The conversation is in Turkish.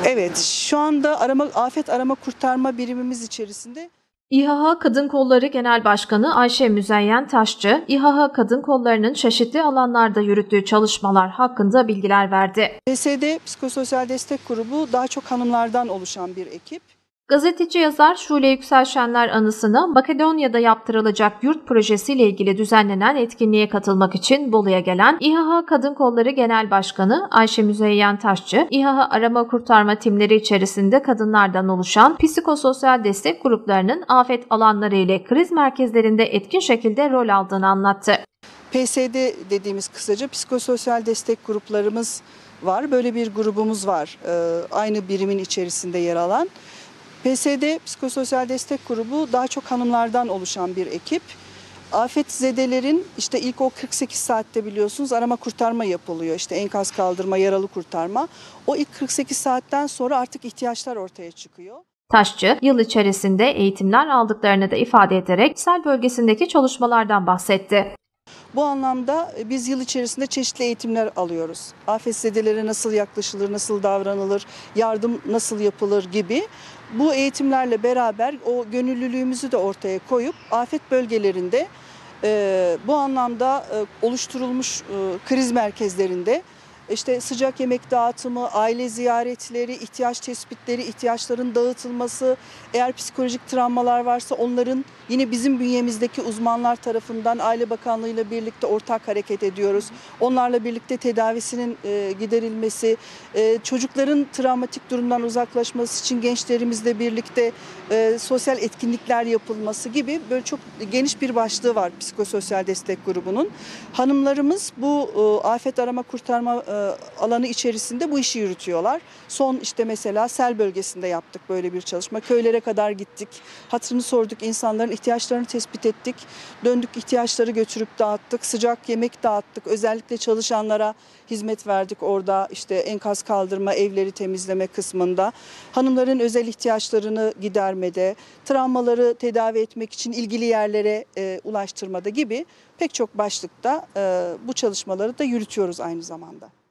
Evet, şu anda afet arama kurtarma birimimiz içerisinde İHA Kadın Kolları Genel Başkanı Ayşe Müzeyyen Taşçı, İHA Kadın Kolları'nın çeşitli alanlarda yürüttüğü çalışmalar hakkında bilgiler verdi. PSD Psikososyal Destek Grubu daha çok hanımlardan oluşan bir ekip. Gazeteci yazar Şule Yükselşenler anısına Makedonya'da yaptırılacak yurt projesiyle ilgili düzenlenen etkinliğe katılmak için Bolu'ya gelen İHA Kadın Kolları Genel Başkanı Ayşe Müzeyyen Taşçı, İHA arama kurtarma timleri içerisinde kadınlardan oluşan psikososyal destek gruplarının afet alanları ile kriz merkezlerinde etkin şekilde rol aldığını anlattı. PSD dediğimiz kısaca psikososyal destek gruplarımız var. Böyle bir grubumuz var, aynı birimin içerisinde yer alan. PSD Psikososyal Destek Grubu daha çok hanımlardan oluşan bir ekip. Afetzedelerin işte ilk o 48 saatte biliyorsunuz arama kurtarma yapılıyor. İşte enkaz kaldırma, yaralı kurtarma. O ilk 48 saatten sonra artık ihtiyaçlar ortaya çıkıyor. Taşçı, yıl içerisinde eğitimler aldıklarını da ifade ederek sel bölgesindeki çalışmalardan bahsetti. Bu anlamda biz yıl içerisinde çeşitli eğitimler alıyoruz. Afetzedelere nasıl yaklaşılır, nasıl davranılır, yardım nasıl yapılır gibi. Bu eğitimlerle beraber o gönüllülüğümüzü de ortaya koyup afet bölgelerinde bu anlamda oluşturulmuş kriz merkezlerinde işte sıcak yemek dağıtımı, aile ziyaretleri, ihtiyaç tespitleri, ihtiyaçların dağıtılması, eğer psikolojik travmalar varsa onların yine bizim bünyemizdeki uzmanlar tarafından Aile Bakanlığı ile birlikte ortak hareket ediyoruz. Onlarla birlikte tedavisinin giderilmesi, çocukların travmatik durumdan uzaklaşması için gençlerimizle birlikte sosyal etkinlikler yapılması gibi böyle çok geniş bir başlığı var psikososyal destek grubunun. Hanımlarımız bu afet arama kurtarma alanı içerisinde bu işi yürütüyorlar. Son işte mesela sel bölgesinde yaptık böyle bir çalışma. Köylere kadar gittik. Hatırını sorduk, insanların ihtiyaçlarını tespit ettik. Döndük, ihtiyaçları götürüp dağıttık. Sıcak yemek dağıttık. Özellikle çalışanlara hizmet verdik orada, işte enkaz kaldırma, evleri temizleme kısmında. Hanımların özel ihtiyaçlarını gidermede, travmaları tedavi etmek için ilgili yerlere ulaştırmada gibi pek çok başlıkta bu çalışmaları da yürütüyoruz aynı zamanda.